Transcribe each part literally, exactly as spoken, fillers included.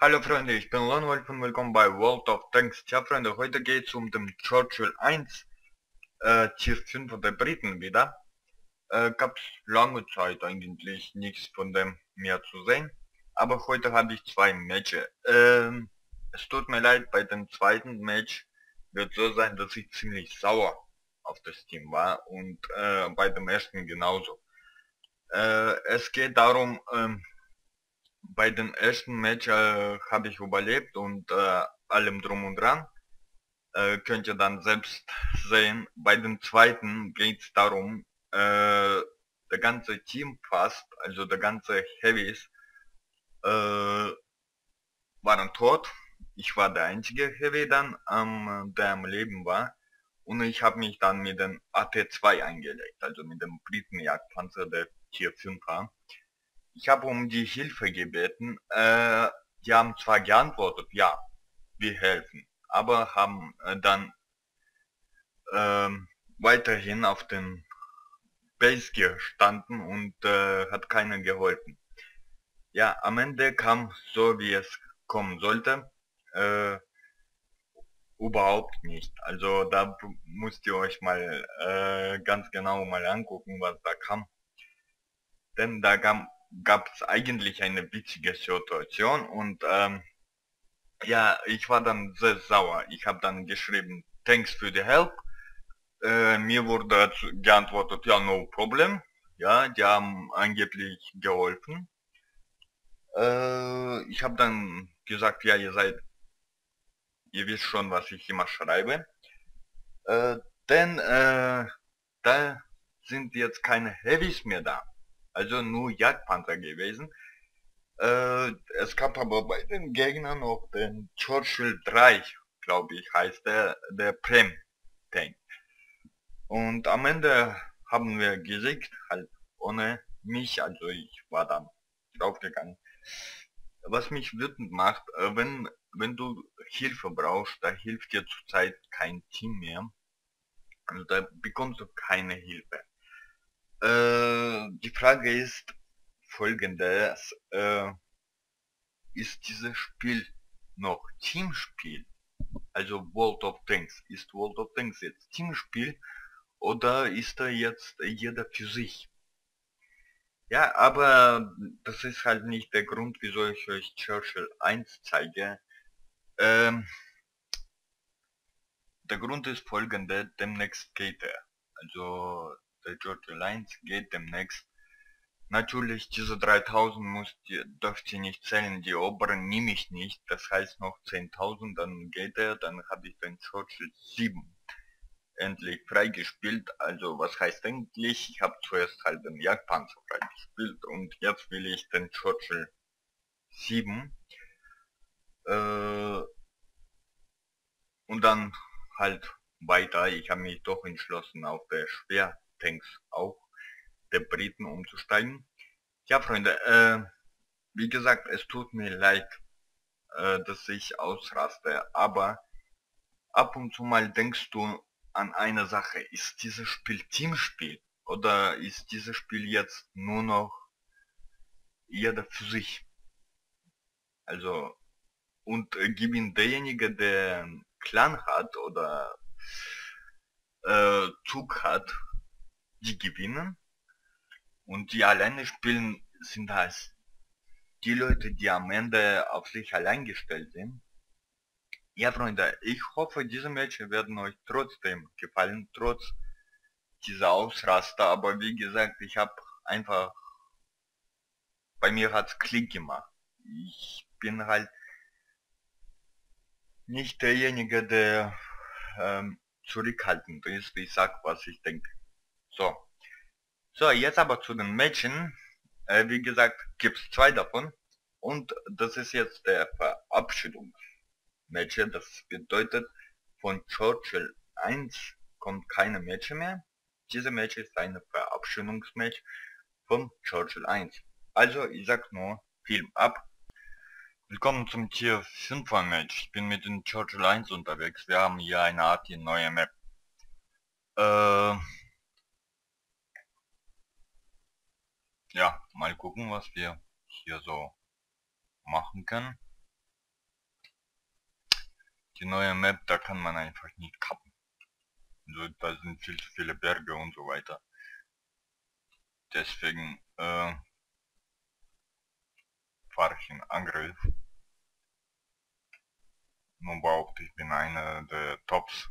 Hallo Freunde, ich bin Lone Wolf und willkommen bei World of Tanks. Tja Freunde, heute geht es um den Churchill eins äh, Tier fünf der Briten wieder. Äh, gab's lange Zeit eigentlich nichts von dem mehr zu sehen. Aber heute habe ich zwei Matches. Ähm, es tut mir leid, bei dem zweiten Match wird so sein, dass ich ziemlich sauer auf das Team war und äh, bei dem ersten genauso. Äh, es geht darum, ähm, bei den ersten Match äh, habe ich überlebt und äh, allem drum und dran. Äh, könnt ihr dann selbst sehen. Bei den zweiten geht es darum, äh, der ganze Team fast, also der ganze Heavys, äh, waren tot. Ich war der einzige Heavy dann, ähm, der am Leben war. Und ich habe mich dann mit dem A T zwei eingelegt, also mit dem Britenjagdpanzer der Tier fünf war. Ich habe um die Hilfe gebeten. Äh, die haben zwar geantwortet, ja, wir helfen, aber haben äh, dann ähm, weiterhin auf den Base gestanden und äh, hat keiner geholfen. Ja, am Ende kam so, wie es kommen sollte. Äh, überhaupt nicht. Also da müsst ihr euch mal äh, ganz genau mal angucken, was da kam. Denn da gab es eigentlich eine witzige Situation und ähm, ja, ich war dann sehr sauer. Ich habe dann geschrieben, thanks für die help. Äh, mir wurde geantwortet, ja, no problem. Ja, die haben angeblich geholfen. Äh, ich habe dann gesagt, ja, ihr seid, ihr wisst schon, was ich immer schreibe. Äh, denn äh, da sind jetzt keine Heavys mehr da. Also nur Jagdpanzer gewesen. Äh, es gab aber bei den Gegnern noch den Churchill drei, glaube ich, heißt der, der Prem Tank. Und am Ende haben wir gesiegt, halt ohne mich, also ich war dann draufgegangen. Was mich wütend macht, äh, wenn, wenn du Hilfe brauchst, da hilft dir zurzeit kein Team mehr. Also da bekommst du keine Hilfe. Äh, die Frage ist folgendes, äh, ist dieses Spiel noch Teamspiel? Also World of Tanks. Ist World of Tanks jetzt Teamspiel oder ist da jetzt jeder für sich? Ja, aber das ist halt nicht der Grund, wieso ich euch Churchill eins zeige. Ähm, der Grund ist folgender, demnächst geht er. Also der Churchill eins geht demnächst. Natürlich, diese dreitausend müsst ihr, dürft ihr nicht zählen, die oberen nehme ich nicht, das heißt noch zehntausend, dann geht er, dann habe ich den Churchill sieben endlich freigespielt. Also was heißt endlich? Ich habe zuerst halt den Jagdpanzer freigespielt und jetzt will ich den Churchill sieben äh, und dann halt weiter. Ich habe mich doch entschlossen, auf der Schwertanks auch der Briten umzusteigen. Ja Freunde, äh, wie gesagt, es tut mir leid, äh, dass ich ausraste, aber ab und zu mal denkst du an eine Sache, ist dieses Spiel Teamspiel oder ist dieses Spiel jetzt nur noch jeder für sich? Also, und äh, gewinnt derjenige, der einen Clan hat oder äh, Zug hat, die gewinnen und die alleine spielen sind halt die Leute, die am Ende auf sich allein gestellt sind. Ja, Freunde, ich hoffe, diese Matches werden euch trotzdem gefallen, trotz dieser Ausraster. Aber wie gesagt, ich habe einfach, bei mir hat's Klick gemacht. Ich bin halt nicht derjenige, der ähm, zurückhaltend ist. Ich sag, was ich denke. So, so, jetzt aber zu den Matchen. Äh, wie gesagt, gibt's zwei davon. Und das ist jetzt der Verabschiedungsmatch. Das bedeutet, von Churchill eins kommt keine Match mehr. Diese Match ist eine Verabschiedungsmatch von Churchill eins. Also ich sag nur, Film ab. Willkommen zum Tier fünfer Match. Ich bin mit dem Churchill eins unterwegs. Wir haben hier eine Art die neue Map. Äh, ja, mal gucken, was wir hier so machen können. Die neue Map, da kann man einfach nicht kappen. Also, da sind viel zu viele Berge und so weiter. Deswegen äh, fahre ich in Angriff. Nun behaupte ich bin einer der Tops.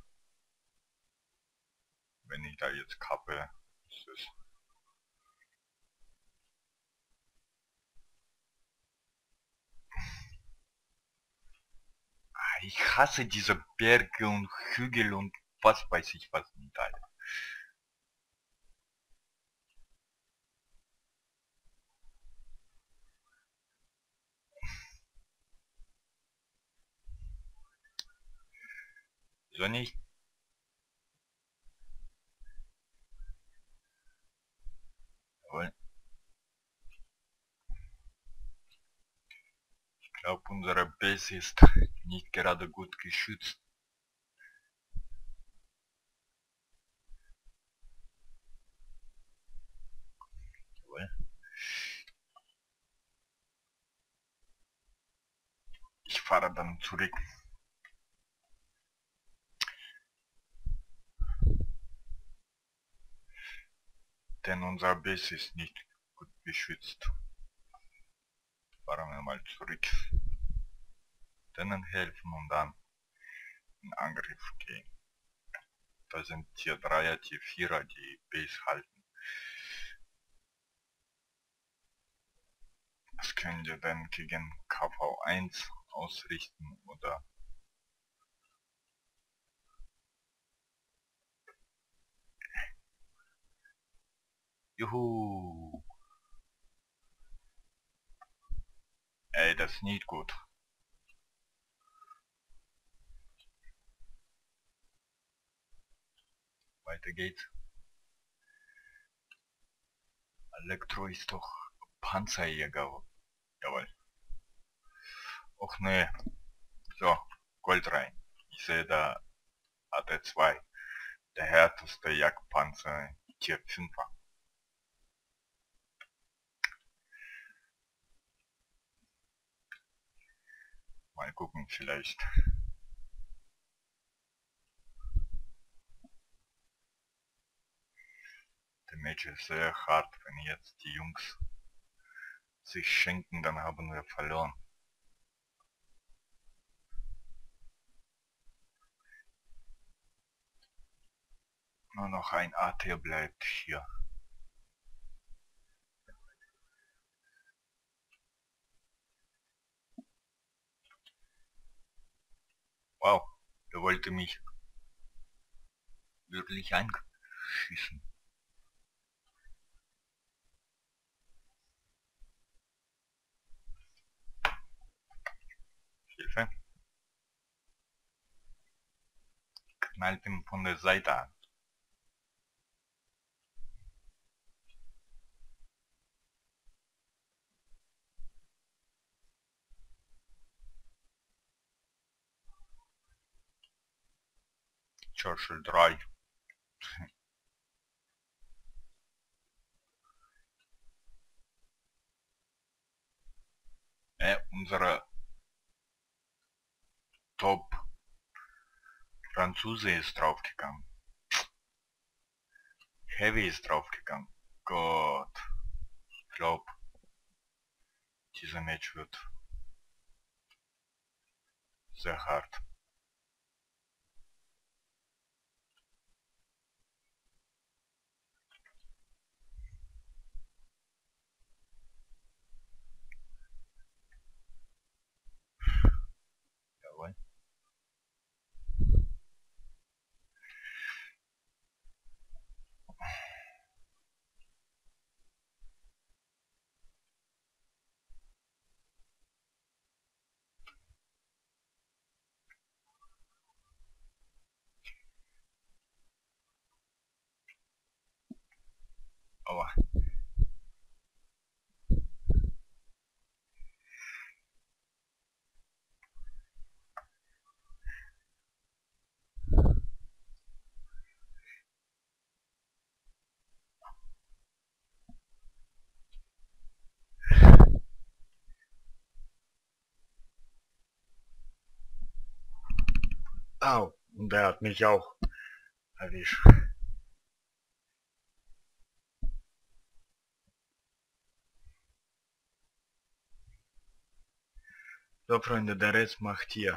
Wenn ich da jetzt kappe, ist es. Ich hasse diese Berge und Hügel und was weiß ich was nicht, Alter. So nicht? Jawohl. Ich glaube, unsere Base ist nicht gerade gut geschützt. Jawohl. Ich fahre dann zurück. Denn unser Base ist nicht gut geschützt. Fahren wir mal zurück. Denen helfen und dann in Angriff gehen. Da sind Tier dreier, Tier vierer, die Base halten. Das können wir dann gegen K V eins ausrichten oder Juhu! Ey, das ist nicht gut. Weiter geht's. Elektro ist doch Panzerjäger. Jawohl. Och ne. So, Gold rein. Ich sehe da A T zwei. Der härteste Jagdpanzer Tier fünfer. Mal gucken, vielleicht. Der Match ist sehr hart, wenn jetzt die Jungs sich schenken, dann haben wir verloren. Nur noch ein A T bleibt hier. Wow, der wollte mich wirklich einschießen. Hilfe. Knallt ihm von der Seite an. Churchill drei. Äh, unsere Top Franzose ist draufgegangen. Heavy ist draufgegangen. Gott. Ich glaube, dieser Match wird sehr hart. Jawohl. Au, und der hat mich auch erwischt. So Freunde, der Rest macht hier.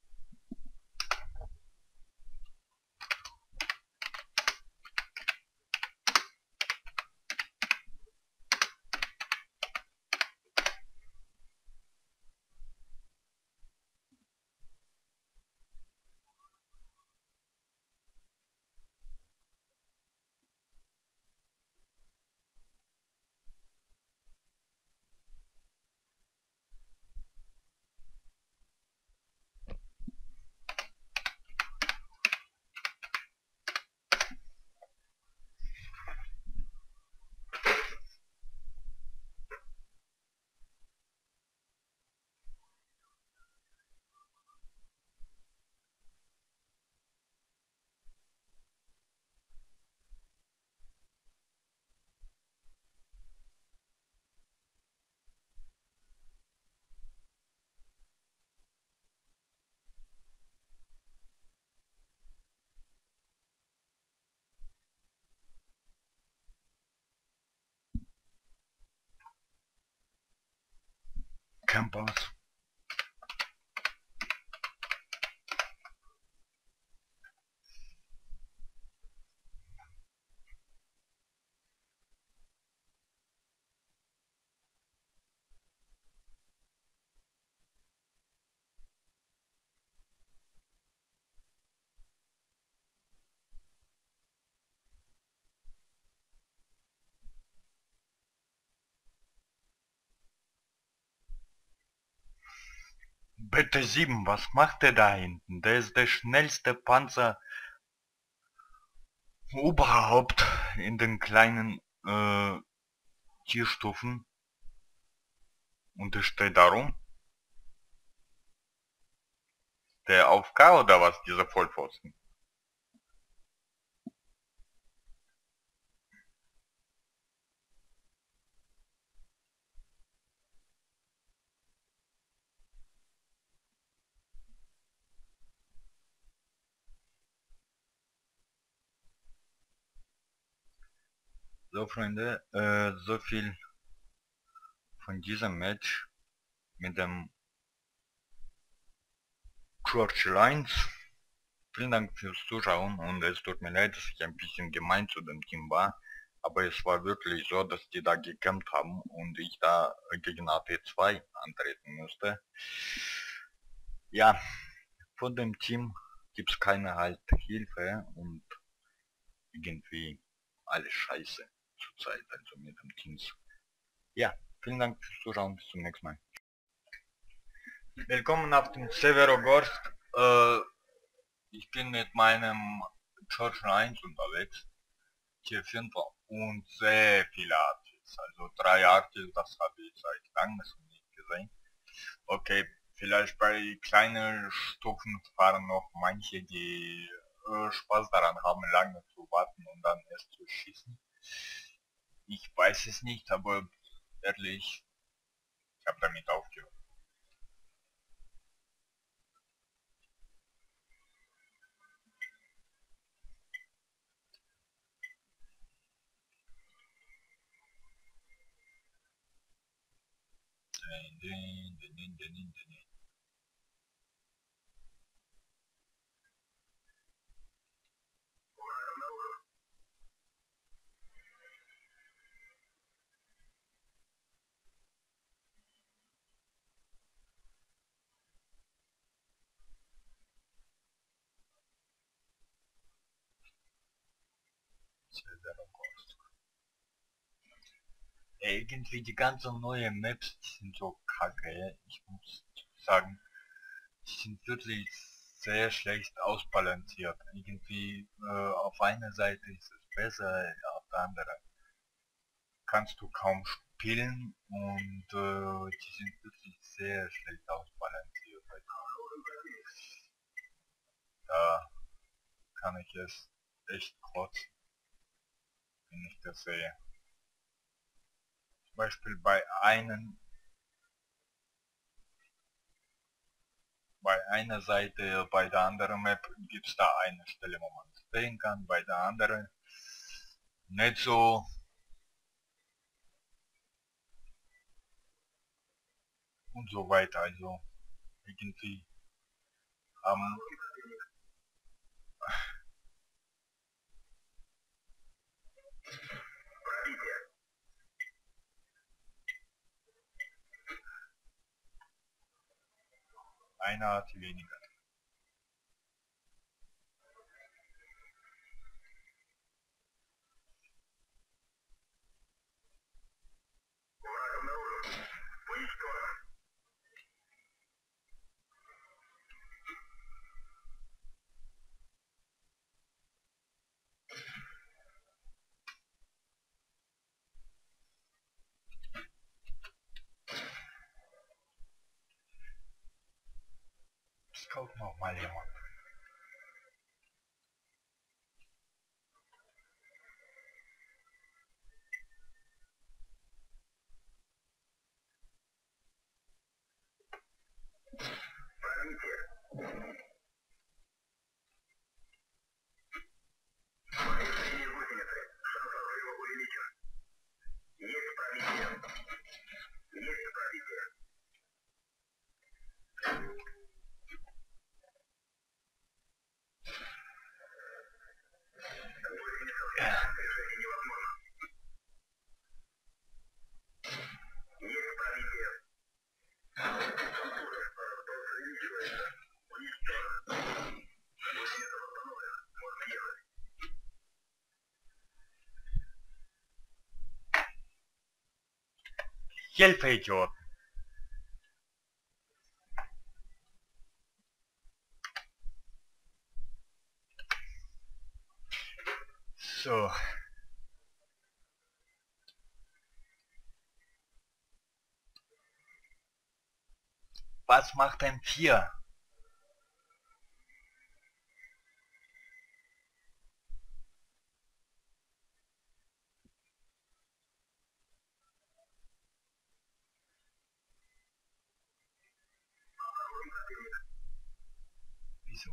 Campers. Bitte sieben, was macht der da hinten? Der ist der schnellste Panzer überhaupt in den kleinen äh, Tierstufen. Und es steht darum, der auf K oder was, dieser Vollpfosten? So Freunde, äh, so viel von diesem Match mit dem Churchill eins. Vielen Dank fürs Zuschauen und es tut mir leid, dass ich ein bisschen gemein zu dem Team war, aber es war wirklich so, dass die da gekämpft haben und ich da gegen A T zwei antreten musste. Ja, von dem Team gibt es keine halt Hilfe und irgendwie alles scheiße zurzeit, also mit dem Teams. Ja, vielen Dank fürs Zuschauen, bis zum nächsten Mal. Willkommen auf dem Severogorsk. Äh, ich bin mit meinem Churchill eins unterwegs. Tier fünf und sehr viele Artis. Also drei Artis, das habe ich seit langem nicht gesehen. Okay, vielleicht bei kleinen Stufen fahren noch manche, die äh, Spaß daran haben, lange zu warten und dann erst zu schießen. Ich weiß es nicht, aber ehrlich, ich habe damit aufgehört. Irgendwie die ganzen neuen Maps, die sind so kacke. Ich muss sagen, die sind wirklich sehr schlecht ausbalanciert. Irgendwie äh, auf einer Seite ist es besser, auf der anderen kannst du kaum spielen und äh, die sind wirklich sehr schlecht ausbalanciert. Da kann ich es echt kotzen, wenn ich das sehe. Zum Beispiel bei einem bei einer Seite, bei der anderen Map gibt es da eine Stelle, wo man stehen kann, bei der anderen nicht so. Und so weiter, also irgendwie haben eine Art weniger. Scout noch mal jemand. Hilfe, Idiot! So. Was macht ein Tier? Wieso?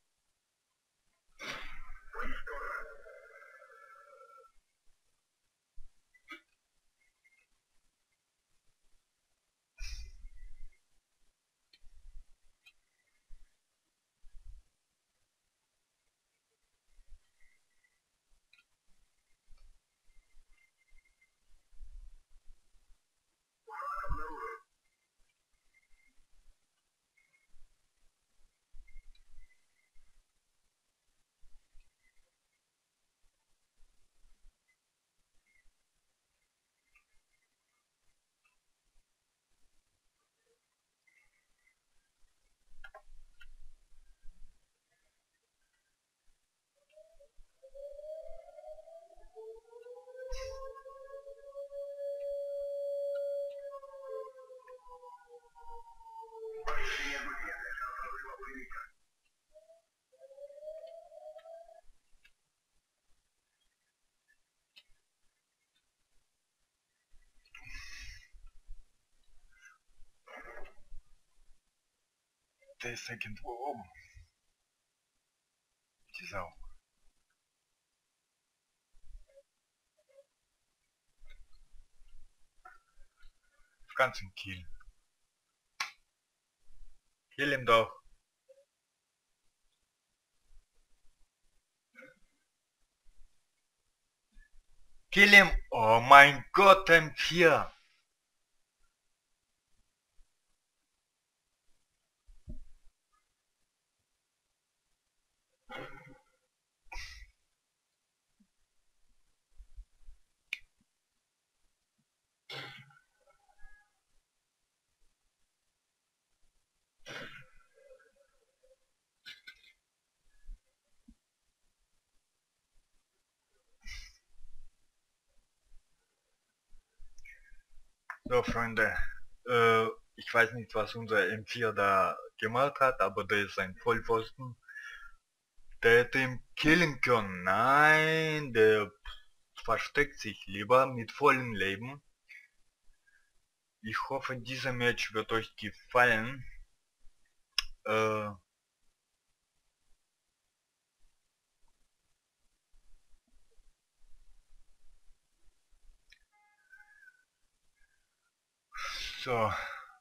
Der ist irgendwo oben. Die Sau. Ganz im Kiel. Kill ihn doch. Kill ihn. Oh mein Gott, ein Tier. So, Freunde, äh, ich weiß nicht, was unser M vier da gemacht hat, aber der ist ein Vollpfosten. Der hätte ihn killen können. Nein, der versteckt sich lieber mit vollem Leben. Ich hoffe, dieser Match wird euch gefallen. Äh, so,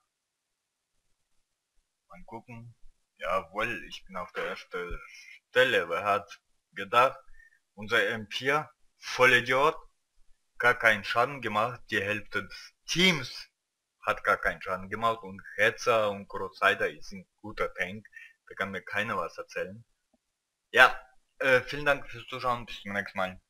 mal gucken. Jawohl, ich bin auf der ersten Stelle. Wer hat gedacht, unser M vier, Vollidiot, gar keinen Schaden gemacht. Die Hälfte des Teams hat gar keinen Schaden gemacht und Hetzer und Crusader ist ein guter Tank. Da kann mir keiner was erzählen. Ja, äh, vielen Dank fürs Zuschauen. Bis zum nächsten Mal.